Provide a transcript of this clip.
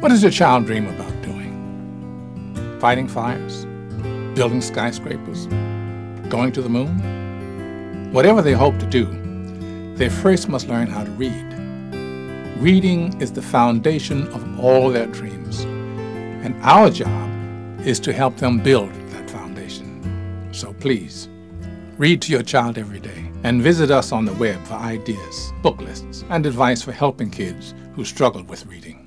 What does your child dream about doing? Fighting fires? Building skyscrapers? Going to the moon? Whatever they hope to do, they first must learn how to read. Reading is the foundation of all their dreams, and our job is to help them build that foundation. So please, read to your child every day and visit us on the web for ideas, book lists, and advice for helping kids who struggle with reading.